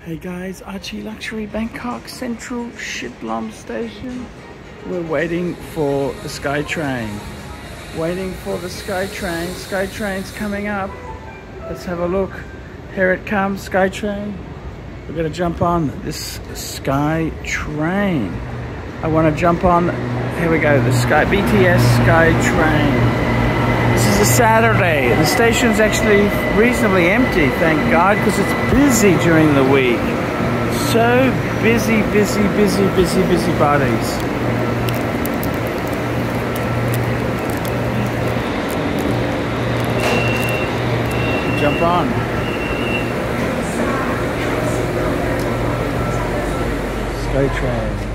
Hey guys, Archie Luxury Bangkok Central Chidlom station. We're waiting for the SkyTrain. Waiting for the SkyTrain. SkyTrain's coming up. Let's have a look. Here it comes, SkyTrain. We're gonna jump on this SkyTrain. I wanna jump on, here we go, the BTS SkyTrain. This is a Saturday. The station's actually reasonably empty, thank God, because it's busy during the week. So busy, busy, busy, busy, busy bodies. Jump on. SkyTrain.